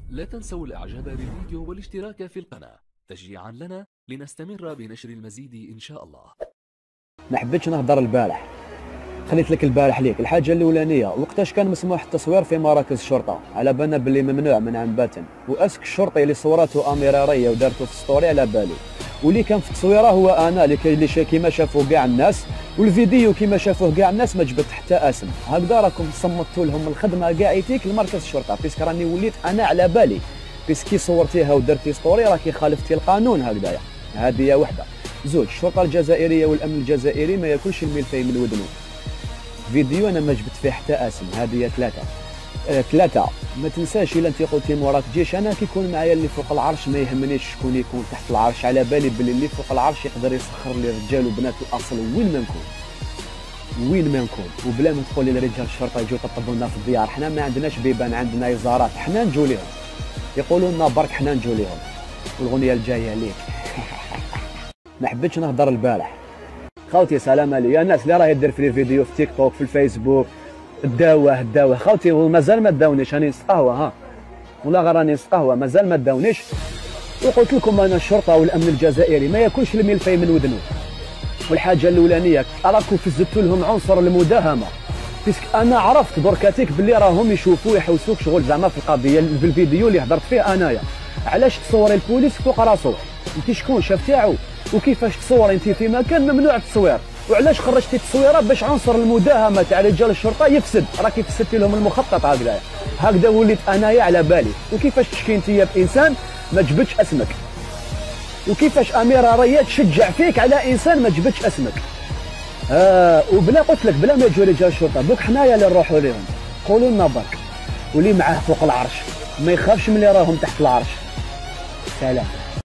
لا تنسوا الاعجاب بالفيديو والاشتراك في القناة تشجيعا لنا لنستمر بنشر المزيد ان شاء الله. ما حبيتش نهضر البارح، خليت لك البارح ليك. الحاجه الاولانيه، وقتاش كان مسموح التصوير في مراكز الشرطه؟ على بالنا باللي ممنوع منعا باتا. واسك الشرطي اللي صورته اميراريه ودارته في ستوري على بالي، واللي كان في التصويره هو انا اللي كيما شافوه كاع الناس، والفيديو كيما شافوه كاع الناس ما جبت حتى اسم. هكذا راكم صمتوا لهم الخدمه كاعيتيك لمركز الشرطه، بيسك راني وليت انا على بالي، بيسكي صورتيها ودرتي ستوري راكي خالفتي القانون. هكذايا هذه وحده. زوج، الشرطه الجزائريه والامن الجزائري ما ياكلش الملفي من ودنه. فيديو انا ما جبت فيه حتى اسم. هذه ثلاثه. ما تنساش الا انت قلتي موراك تجيش، انا كيكون معايا اللي فوق العرش ما يهمنيش شكون يكون تحت العرش. على بالي بلي اللي فوق العرش يقدر يسخر لي رجال وبنات الاصل وين ما نكون. وبلا ما تقول لي رجال الشرطه يجوا يطبطبوا لنا في الديار، حنا ما عندناش بيبان، عندنا يزارات، حنا نجوا لهم. يقولوا لنا برك حنا نجوا لهم. والغنيه الجايه ليك. ما حبيتش نهضر البارح خوتي. سلام عليا الناس اللي راهي دير في فيديو في تيك توك في الفيسبوك. الداوه خوتي، ومازال ما داونيش. راني نسقهوى ها، والله غير راني نسقهوى، مازال ما داونيش. وقلت لكم انا الشرطه والامن الجزائري ما ياكلش الملفي من ودنه. والحاجه الاولانيه، راكم فزتوا لهم عنصر المداهمه. بيسك انا عرفت دركاتيك باللي راهم يشوفوا يحوسوك شغل زعما في القضيه بالفيديو اللي هضرت فيه انايا. علاش تصوري البوليس فوق راسو؟ انت شكون شاف تاعو؟ وكيفاش تصور انت في مكان ممنوع التصوير؟ وعلاش خرجتي التصويره باش عنصر المداهمه تاع رجال الشرطه يفسد؟ راكي فسدتي لهم المخطط. هكذا وليت انايا على بالي. وكيفاش تشكي انت بانسان ما جبتش اسمك؟ وكيفاش اميره ريا تشجع فيك على انسان ما جبتش اسمك؟ وبلا قلت لك بلا ما يجوا رجال الشرطه، دوك حنايا اللي نروحوا لهم. قولوا لنا برك، واللي معاه فوق العرش ما يخافش من اللي راهم تحت العرش. سلام.